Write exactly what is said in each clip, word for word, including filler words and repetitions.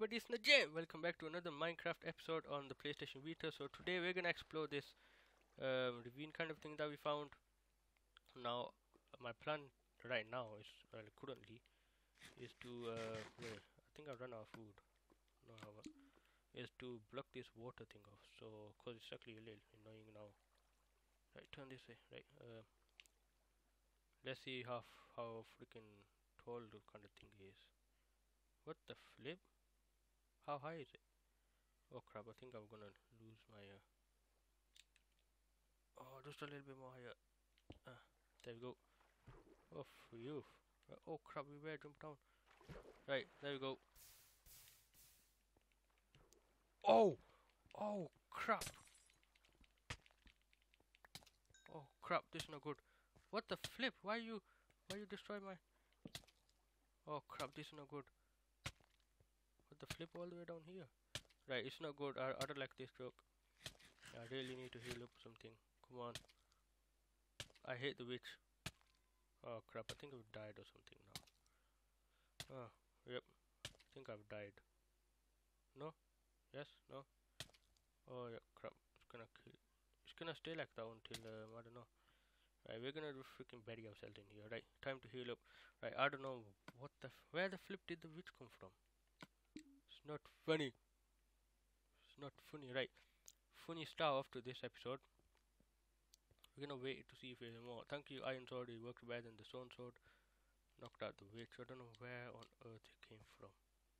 everybody, it's Najim. Welcome back to another Minecraft episode on the PlayStation Vita. So today we're gonna explore this um, ravine kind of thing that we found. Now, my plan right now is, well, currently, is to uh, wait. I think I've run out of food. No, I haven't. Is to block this water thing off. So, cause it's actually a little annoying now. Right, turn this way. Right. Uh, let's see how how freaking tall the kind of thing is. What the flip? How high is it? Oh crap! I think I'm gonna lose my. Uh, oh, just a little bit more higher. Ah, there we go. Oh, phew. Uh, Oh crap, we better jump down. Right, there we go. Oh! Oh crap! Oh crap, this is not good. What the flip? Why you why you destroy my Oh crap, this is not good. What the flip all the way down here? Right, it's not good. I, I don't like this joke. I really need to heal up something. Come on. I hate the witch. Oh crap, I think I've died or something now. Oh, yep. I think I've died. No? Yes? No? Oh yeah, crap. It's gonna kill. It's gonna stay like that until um, I don't know. Right, we're gonna freaking bury ourselves in here. Right, time to heal up. Right, I don't know what the f where the flip did the witch come from. It's not funny. It's not funny. Right, funny stuff after this episode. We're gonna wait to see if there's more. Thank you, Iron Sword. It worked better than the Stone Sword. Knocked out the witch. I don't know where on earth it came from.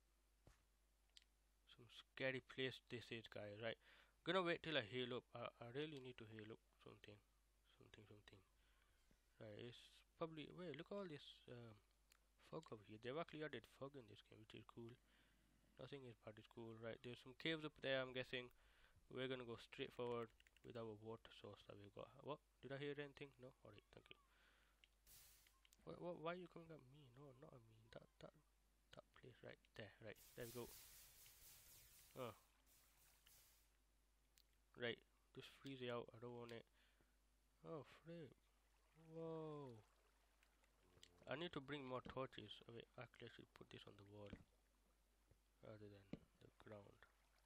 Some scary place this is, guys. Right, gonna wait till I heal up. I, I really need to heal up something, something, something. Right, it's probably wait. Look at all this um, fog over here. They've actually added fog in this game, which is cool. Nothing is bad, it's cool. Right, there's some caves up there. I'm guessing we're gonna go straight forward with our water source that we've got. What? Did I hear anything? No. Alright, thank you. What, what? Why are you coming at me? No, not at me. That that that place right there. Right, there we go. Oh, right. Just freeze it out. I don't want it. Oh, flip. Whoa. I need to bring more torches. Oh, wait, actually, I should put this on the wall rather than the ground.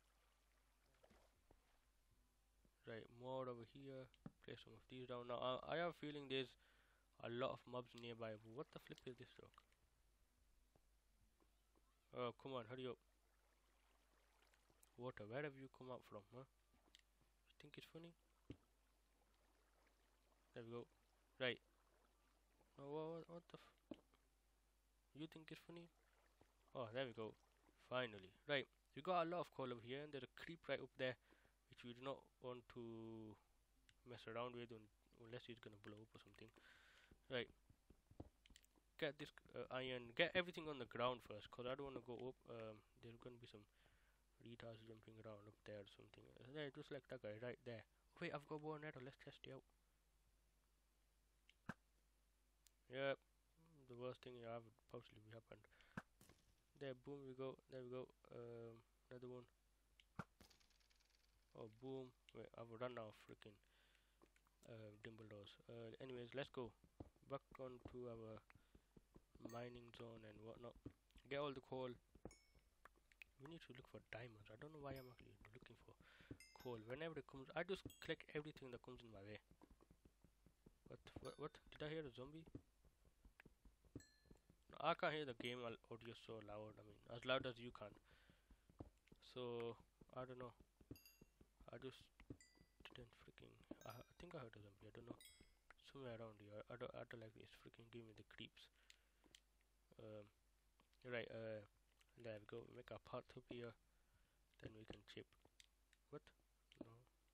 Right, more over here. Place some of these down. Now, I, I have a feeling there's a lot of mobs nearby. What the flip is this rock? Oh, come on, hurry up. Water, where have you come out from, huh? You think it's funny? There we go. Right. Oh, what, what the f... You think it's funny? Oh, there we go. Finally. Right. We got a lot of coal over here, and there's a creep right up there, which we do not want to mess around with un unless it's gonna blow up or something. Right. Get this uh, iron. Get everything on the ground first, cause I don't want to go up. Um, there's gonna be some retards jumping around up there or something. Uh, there, just like that guy right there. Wait, I've got bow and arrow. Let's test it out. Yep, the worst thing you have possibly happened. There, boom, we go. There we go. Um, another one. Oh, boom. Wait, I've run out of freaking uh, dimble doors. Uh, anyways, let's go back onto our mining zone and whatnot. Get all the coal. We need to look for diamonds. I don't know why I'm actually looking for coal. Whenever it comes, I just collect everything that comes in my way. What? What? What? Did I hear a zombie? No, I can't hear the game audio so loud. I mean, as loud as you can. So I don't know. I just didn't freaking. I, I think I heard a zombie. I don't know. Somewhere around here. I don't. I don't like this. Freaking give me the creeps. Um. Right. Uh. There we go. Make a path up here. Then we can chip. What? No.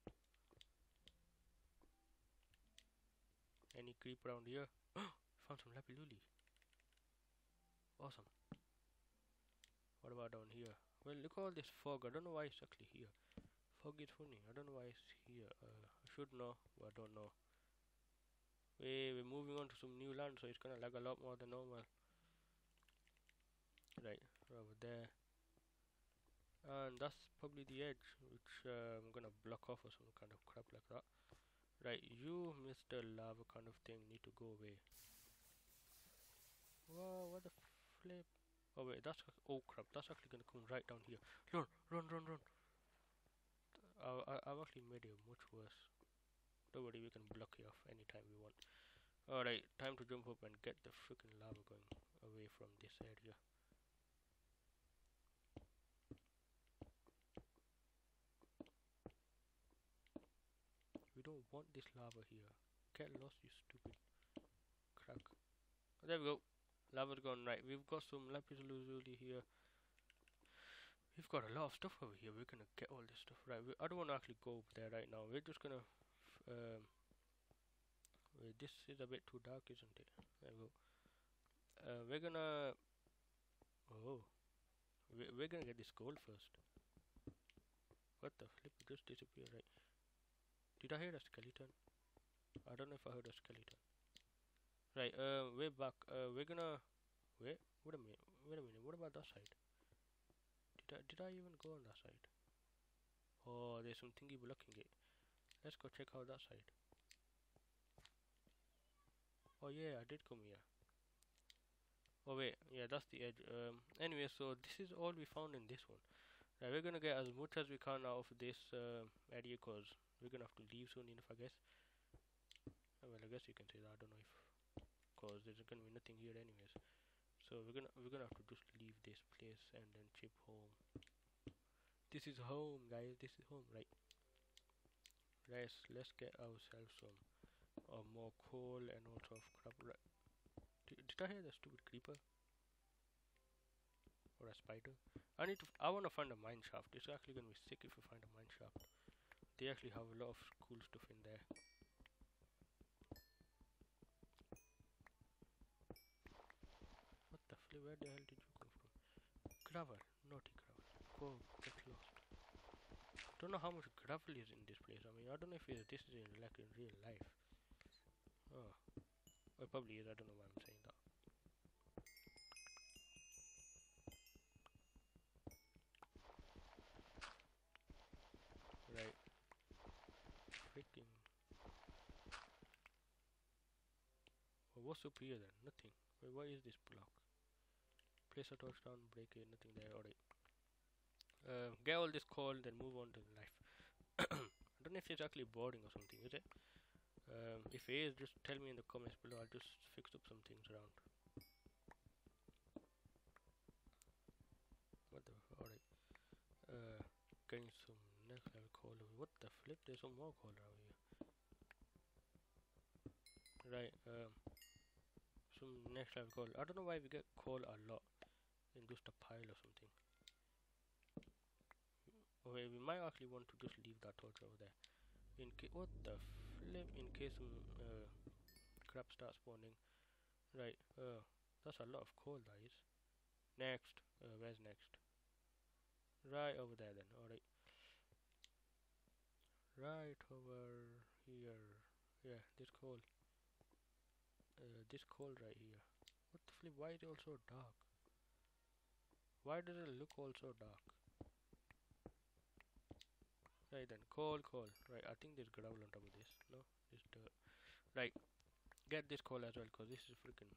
Any creep around here? Found some lapiluli. Awesome. What about down here? Well, look at all this fog. I don't know why it's actually here. Fog is funny. I don't know why it's here. Uh, I should know, but I don't know. We we're moving on to some new land, so it's gonna lag a lot more than normal. Right, over there, and that's probably the edge, which uh, I'm gonna block off or some kind of crap like that. Right, you, Mister Lava kind of thing, need to go away. Whoa, what the flip? Oh wait, that's ac- oh crap, that's actually gonna come right down here. Run, run, run, run. I, I, I've actually made it much worse. Don't worry, we can block it off anytime we want. Alright, time to jump up and get the freaking lava going away from this area. We don't want this lava here. Get lost, you stupid crack. There we go. Lava's gone. Right, we've got some lapis lazuli here. We've got a lot of stuff over here. We're gonna get all this stuff. Right, we, I don't want to actually go over there right now. We're just gonna um, wait, this is a bit too dark, isn't it? There we go. Uh, we're gonna oh we, we're gonna get this gold first. What the flip? It just disappeared. Right, did I hear a skeleton? I don't know if I heard a skeleton. Right, uh, we're back. Uh, we're gonna wait. Wait a minute. Wait a minute. What about that side? Did I did I even go on that side? Oh, there's some thingy blocking it. Let's go check out that side. Oh yeah, I did come here. Oh wait, yeah, that's the edge. Um, anyway, so this is all we found in this one. Right, we're gonna get as much as we can out of this uh, area, cause we're gonna have to leave soon enough, I guess. Oh, well, I guess you can say that. I don't know if, cause there's gonna be nothing here anyways. So we're gonna we're gonna have to just leave this place and then chip home. This is home, guys. This is home, right? Let's let's get ourselves some uh, more coal and all sort of crap. Right. Did, did I hear the stupid creeper or a spider? I need to. I want to find a mine shaft. It's actually gonna be sick if we find a mine shaft. They actually have a lot of cool stuff in there. What the flip? Where the hell did you come from? Gravel, naughty gravel. Go get lost. Don't know how much gravel is in this place. I mean, I don't know if it, this is in like in real life. Oh, well, it probably is. I don't know why I'm saying that. Right, freaking. Well, what's up here then? Nothing. Wait, what is this block? Place a touchdown, break it. Nothing there. Alright. Uh, get all this coal, then move on to life. I don't know if it's actually boring or something, is it? Um, if it is, just tell me in the comments below. I'll just fix up some things around. What the? Alright. Uh, getting some next level coal. What the flip? There's some more coal around here. Right. Um, some next level coal. I don't know why we get coal a lot in just a pile or something. Okay, we might actually want to just leave that torch over there. In case, what the flip? In case some uh, crap starts spawning. Right. Uh, that's a lot of coal, that is. Next. Uh, where's next? Right over there then. Alright. Right over here. Yeah, this coal. Uh, this coal right here. What the flip? Why is it all so dark? Why does it look all so dark? Right then, coal, coal. Right, I think there's gravel on top of this. No, it's dirt. Right, get this coal as well, cause this is freaking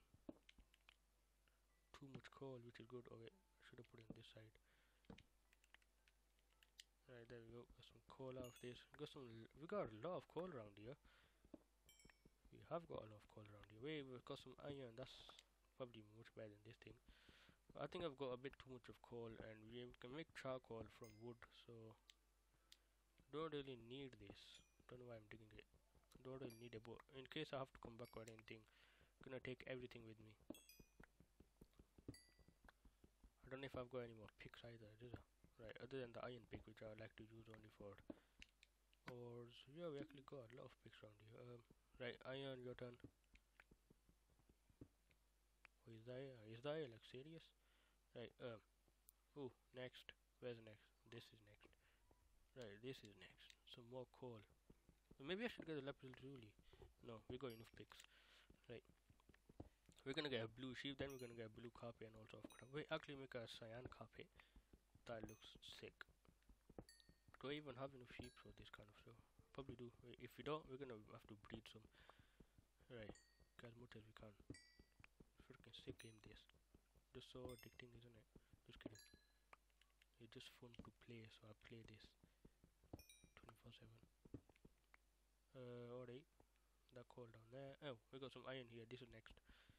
too much coal, which is good. Okay, should have put it on this side. Right, there we go. Got some coal out of this. Got some. We got a lot of coal around here. We have got a lot of coal around here. Wait, we've got some iron. That's probably much better than this thing. I think I've got a bit too much of coal, and we can make charcoal from wood. So don't really need this. Don't know why I'm digging it. Don't really need it, but in case I have to come back or anything, I'm gonna take everything with me. I don't know if I've got any more picks either, is it? Right, other than the iron pick, which I like to use only for ores. Yeah, we actually got a lot of picks around here. Um, right, iron, your turn. Oh, is that is that like serious? Right, um, oh, next. Where's next? This is next. Right, this is next. Some more coal. Maybe I should get a lapis lazuli. No, we got enough picks. Right, we're gonna get a blue sheep, then we're gonna get a blue carpet and all sort of crap. Wait, actually make a cyan carpet. That looks sick. Do I even have enough sheep for this kind of stuff? Probably do. Wait, if we don't, we're gonna have to breed some. Right, get as much as we can. Freaking sick game this. Just so addicting, isn't it? Just kidding. It's just fun to play, so I play this twenty-four seven. Uh, alright. That coal down there. Oh, we got some iron here. This is next.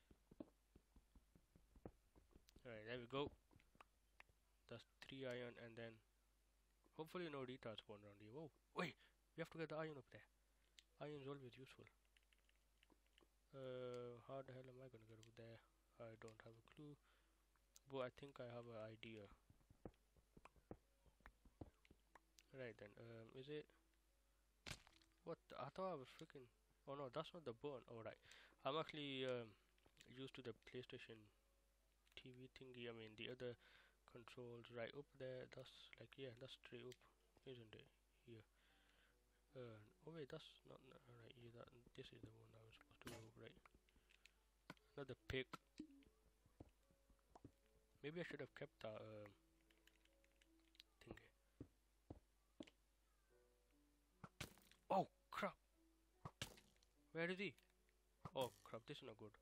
Alright, there we go. That's three iron, and then hopefully no retards spawn around here. Whoa, wait, we have to get the iron up there. Iron is always useful. Uh, how the hell am I gonna get up there? I don't have a clue, but I think I have an idea. Right then, um, is it? What? The, I thought I was freaking. Oh no, that's not the button. Alright, I'm actually um, used to the PlayStation T V thingy. I mean the other controls right up there. That's like, yeah, that's straight up, isn't it? Here. Uh, oh wait, that's not, not right. Yeah, that, this is the one I was supposed to go right. Another pick. Maybe I should have kept that uh, thingy. Oh crap! Where is he? Oh crap! This is not good.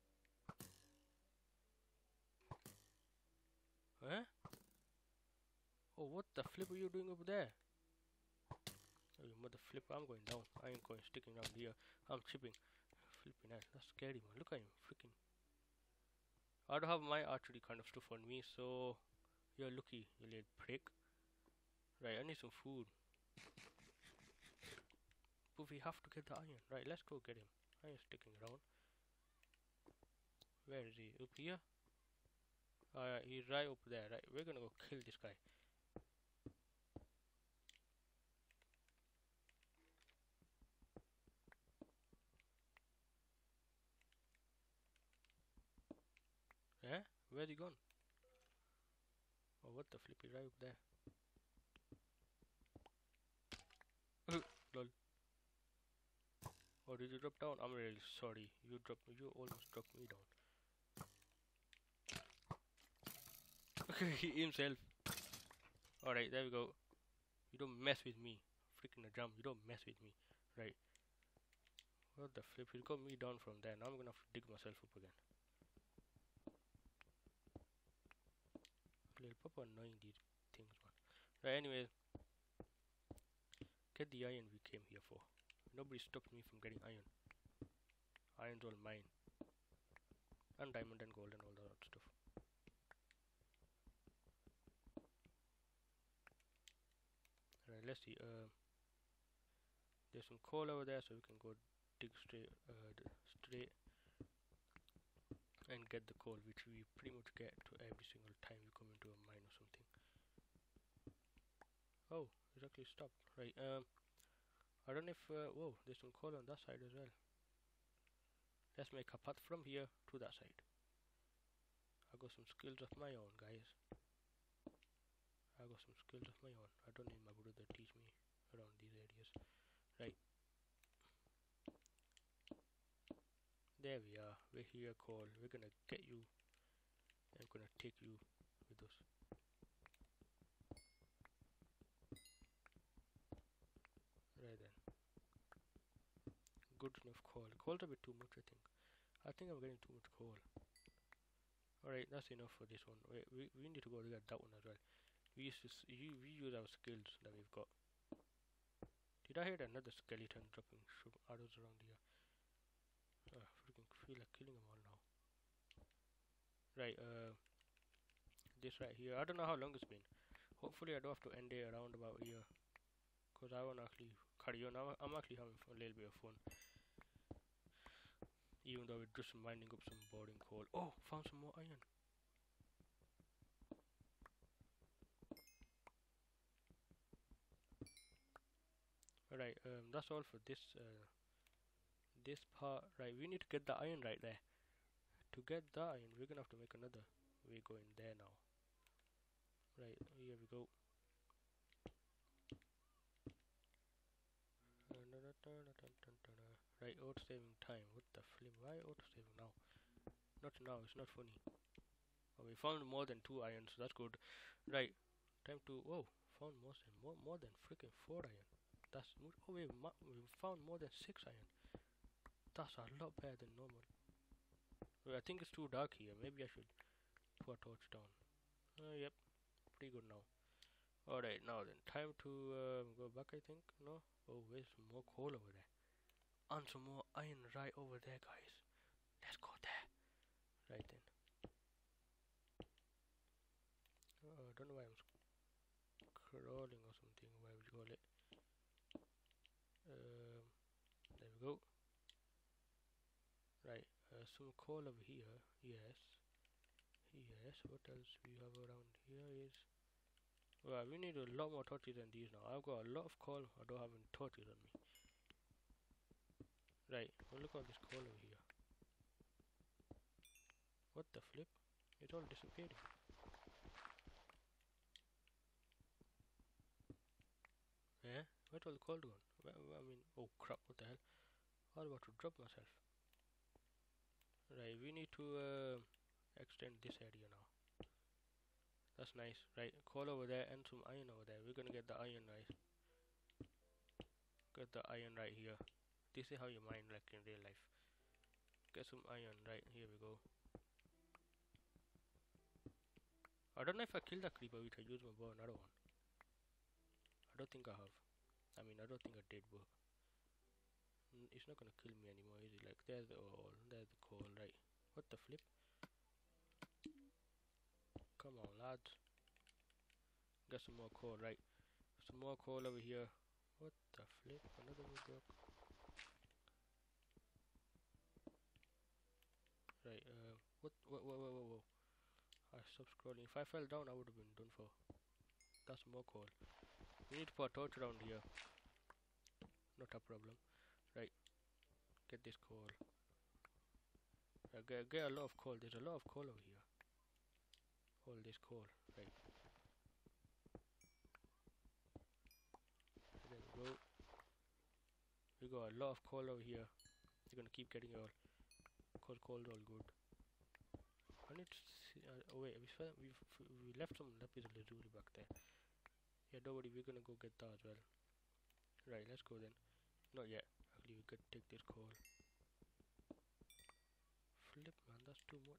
Huh? Oh, what the flip are you doing over there? Oh, you mother flip! I'm going down. I ain't going sticking around here. I'm chipping. Flipping out. That's scary, man. Look at him, freaking. I don't have my archery kind of stuff on me, so you're lucky, you little prick. Right, I need some food. But we have to get the iron. Right, let's go get him. I ain't sticking around. Where is he? Up here? Alright, he's right up there. Right, we're gonna go kill this guy. Eh? Where's he gone? Oh, what the flip? He's right up there. Lol. Oh, did you drop down? I'm really sorry. You dropped. You almost dropped me down. Okay, he himself. Alright, there we go. You don't mess with me. Freaking a jump. You don't mess with me. Right. What the flip? He got me down from there. Now I'm gonna have to dig myself up again. Little papa annoying these things, man. Right, anyway. Get the iron we came here for. Nobody stopped me from getting iron. Iron's all mine. And diamond and gold and all that stuff. Right, let's see. Uh, there's some coal over there, so we can go dig straight, uh, straight, and get the coal, which we pretty much get to every single time we come into a mine or something. Oh, it's actually stopped. Right. Um, I don't know if. Uh, whoa, there's some coal on that side as well. Let's make a path from here to that side. I got some skills of my own, guys. I got some skills of my own. I don't need my brother to teach me around these areas. Right. There we are. We're here, Cole. We're gonna get you. I'm gonna take you with us. Right then. Good enough coal. Coal's a bit too much, I think. I think I'm getting too much coal. Alright, that's enough for this one. Wait, we, we need to go get that one as well. We used to s we use our skills that we've got. Did I hear another skeleton dropping arrows around here? I uh, freaking feel like killing them all now. Right, uh, this right here. I don't know how long it's been. Hopefully I don't have to end it around about here. Because I want to actually carry on. I'm, I'm actually having a little bit of fun. Even though we're just mining up some boring coal. Oh, found some more iron. Alright, um, that's all for this uh, this part. Right, we need to get the iron right there. To get the iron, we're gonna have to make another way going there now. Right, here we go. Right, auto saving time. What the flip? Why auto saving now? Not now, it's not funny. Oh, we found more than two irons, so that's good. Right, time to. Whoa, found more than more, more than freaking four iron. That's. Oh, wait, we found more than six iron. That's a lot better than normal. Wait, I think it's too dark here. Maybe I should put a torch down. Uh, yep, pretty good now. Alright, now then, time to uh, go back, I think. No? Oh, where's some more coal over there? And some more iron right over there, guys. Let's go there. Right then. Uh, I don't know why I'm scrolling or something. Why would you call it? Um, there we go. Right, uh, some coal over here. Yes. Yes. What else we have around here is. Well, we need a lot more torches than these now. I've got a lot of coal. I don't have any torches on me. Right. Well, look at all this coal over here. What the flip? It's all disappearing. Eh? Where's all the coal gone? Where, where, I mean, oh crap! What the hell? I was about to drop myself. Right. We need to uh, extend this area now. That's nice. Right. Coal over there and some iron over there. We're gonna get the iron right. Get the iron right here. This is how you mine like in real life. Get some iron. Right. Here we go. I don't know if I killed that creeper which I used my bow, another one. I don't think I have. I mean, I don't think I did, but it's not gonna kill me anymore, is it? Like, there's the oil, there's the coal, right? What the flip? Come on, lads. Get some more coal, right? Some more coal over here. What the flip? Another one broke. Right, uh, what, what, what, what, what, what? I stopped scrolling. If I fell down, I would have been done for. That's more coal. We need to put a torch around here. Not a problem. Right. Get this coal. Uh, get, get a lot of coal. There's a lot of coal over here. All this coal. Right. There we go. We got a lot of coal over here. You're gonna keep getting all. Cause coal's all good. I need to see. Uh, oh wait, we we we left some lapis lazuli back there. Yeah, don't worry. We're gonna go get that as well. Right. Let's go then. Not yet. Actually, we could take this coal. Flip, man. That's too much.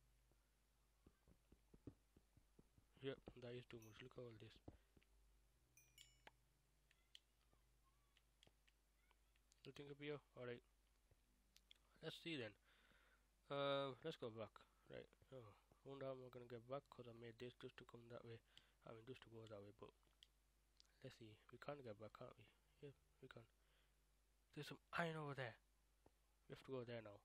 Yep, that is too much. Look at all this. Nothing up here? Alright. Let's see then. Uh, let's go back. Right. Oh, I wonder how I'm gonna get back because I made this just to come that way. I mean, just to go that way, but let's see. We can't get back, can't we? Yep, we can. There's some iron over there. We have to go there now.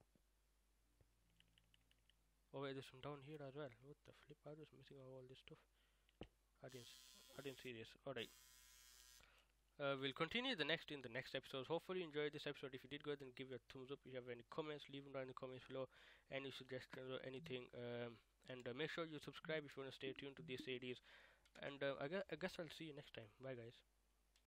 Oh wait, there's some down here as well. What the flip? I was missing all this stuff. I didn't. I didn't see this. Alright. Uh, we'll continue the next in the next episode. Hopefully you enjoyed this episode. If you did, go ahead and give it a thumbs up. If you have any comments, leave them down in the comments below. Any suggestions or anything. Um, and uh, make sure you subscribe if you want to stay tuned to these series. And uh, I, guess, I guess I'll see you next time. Bye guys.